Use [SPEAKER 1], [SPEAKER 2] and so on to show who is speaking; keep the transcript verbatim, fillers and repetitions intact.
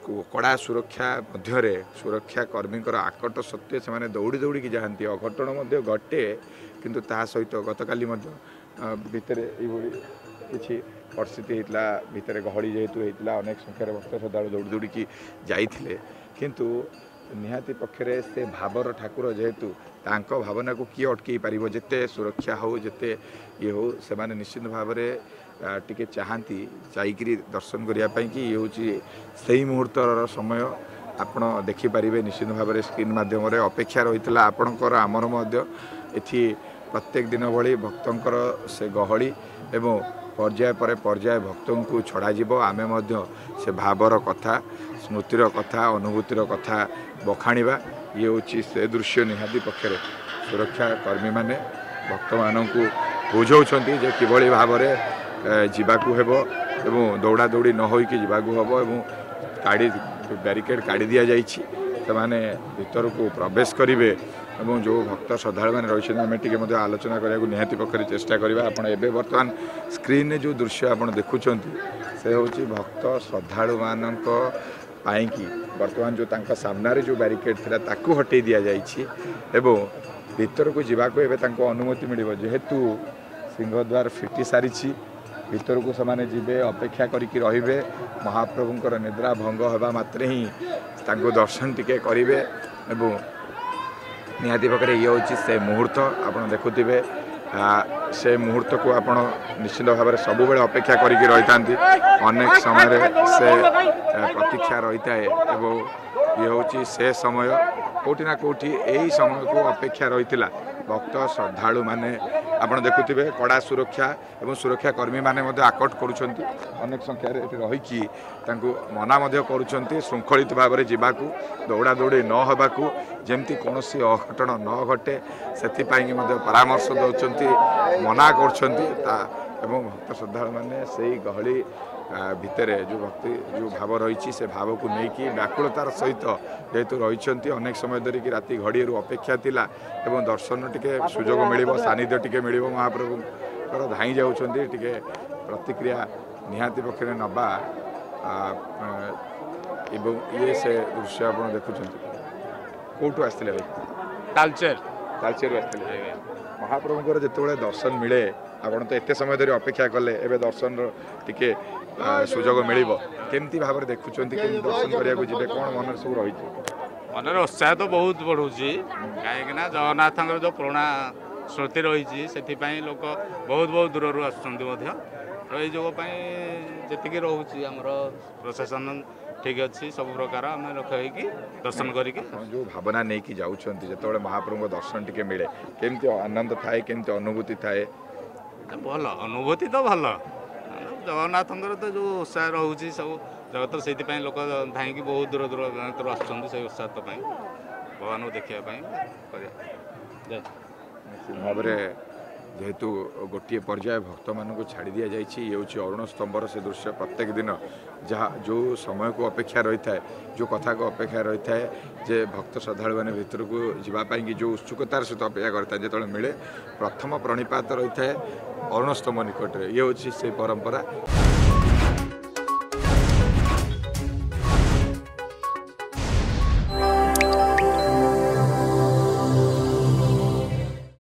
[SPEAKER 1] कड़ा सुरक्षा मध्य सुरक्षा कर्मी आकट सत्वे से दौड़ी दौड़ी की जाती अघटन घटे किंतु ता सहित गतकाली भितर किसी परिस्थिति होता भितर गहली जेहेतु होता अनेक संख्यार भक्त श्रद्धा दौड़ी दौड़ी की जाइए किंतु निहाती पक्षरे से भावर ठाकुर जेहेतु तांको भावना को किए अटकई पार जिते सुरक्षा हो जिते ये हो से माने निश्चित भाव में टिके चाहती जाइकरी दर्शन करने कि ये हूँ से मुहूर्तर समय आपण देखिपारे निश्चित भाव में स्क्रीन मध्यम अपेक्षा रही है आपणकर आमर एथि प्रत्येक दिन भली भक्तंकर से गहली एवं पर्याय पर पर्याय भक्तों को छड़ाजिब आमे मध्य से भावर कथा स्मृतिर कथा अनुभूतिर कथा बखाणिबा ये हूँ से दृश्य निहाती पक्षरे सुरक्षा कर्मी माने भक्त मानू बुझाउछंती जे किभली भाव में जीवाकू हेबो एवं दौड़ा दौड़ी न होइकी जीवाकू हेबो एवं काढ़ी बैरिकेड काढ़ी दिया जाइछि सेमाने भीतर को प्रवेश करिवे एवं जो भक्त श्रद्धालु मैंने रही आम टी आलोचना करने निहाती पक्षरे चेष्टा करवा आप बर्तमान स्क्रीन जो दृश्य आप देखुं से हूँ भक्त श्रद्धालु मान कि बर्तमान जो तांका सामने जो बैरिकेड थिला ताकू हटै दिया जाइछि एवं भीतर को जीवाको एबे तांको अनुमति मिलिबो जेहेतु सिंहद्वार फिटी सारी भीतर को समाने जीवे अपेक्षा करिकि रहिबे महाप्रभुंकर निद्रा भंग होबा मात्रे ही तांको दर्शन टिके करिवे एवं निहाती पकड़े ये हूँ से मुहूर्त आप देखुवे से मुहूर्त को आप निश्चित भाव में सब बेले अपेक्षा करिकि रही था अनेक समय से प्रतीक्षा रही है एवं ये हूँ से समय कोटी ना कोटी यही समय को अपेक्षा रही भक्त श्रद्धालु माने आप देखुवे कड़ा सुरक्षा एवं सुरक्षा कर्मी माने आकट करुँच अनेक संख्यार रहीकि मना करुँच श्रृंखलित भाव में जावाकू दौड़ा दौड़ी न होबाकू जमती कौन अघटन न घटे से परामर्श दौरान मना कर भक्त श्रद्धालु मैंने से गहली भितर जो भक्ति जो भाव रही से भाव को लेकिन व्याकुलतार सहित जेहेतु रही अनेक समय धरिकी राति घड़ी अपेक्षा थिला एवं दर्शन टिके सुजोग मिल सानिध्य टिके मिल महाप्रभु धाई जाऊँच टिके प्रतिक्रिया निहाती पक्षरे नबा एवं ये से दृश्य आप देखुं कौटू आसते भाई
[SPEAKER 2] तालचेर
[SPEAKER 1] तालचेर आसते महाप्रभुଙ୍କର ଯେତେବେଳେ ଦର୍ଶନ ମିଳେ ଆପଣ ତ ଏତେ ସମୟ ଧରି ଅପେକ୍ଷା କଲେ ଏବେ ଦର୍ଶନର ଟିକେ ସୁଯୋଗ ମିଳିବ କେମିତି ଭାବରେ ଦେଖୁଛନ୍ତି କେମିତି ଦର୍ଶନ କରିବାକୁ ଯିବେ କ'ଣ ମନରେ ସବୁ ରହିଛି
[SPEAKER 2] ମନରେ ଉତ୍ସାହ ତ ବହୁତ ବଢୁଛି କାହିଁକି ନା ଜଗନ୍ନାଥଙ୍କର ଯେଉଁ ପୁରୁଣା ସ୍ମୃତି ରହିଛି ସେଥିପାଇଁ ଲୋକ ବହୁତ ବହୁତ ଦୂରରୁ ଆସୁଛନ୍ତି ମଧ୍ୟ ଏଇ ଯୋଗ ପାଇଁ ଯେତିକି ରହୁଛି ଆମର ପ୍ରଶାସନ ठीक अच्छी सब प्रकार आम रखी दर्शन करके
[SPEAKER 1] जो भावना नहीं कि जाऊँच जो महाप्रभु दर्शन टिके मिले केमती आनंद थाए केमती अनुभूति थाए
[SPEAKER 2] भल अनुभूति तो भल जगन्नाथ तो जो उत्साह रोचे सब जगत से लोक धाई बहुत दूर दूर आसुँच उत्साह भगवान को देखापी
[SPEAKER 1] भाव जेहेतु गोटे पर्याय भक्त मानू छाड़ी दि जाइए ये हूँ अरुण स्तंभर से दृश्य प्रत्येक दिन जहाँ जो समय को अपेक्षा रही है जो कथा को अपेक्षा रही है जे भक्त श्रद्धालु मैंने भीतर को जावाई कि जो उत्सुकतार सहित अपेक्षा करता है जो मिले प्रथम प्रणिपात रही है अरुण स्तंभ निकट ये हूँ से परंपरा।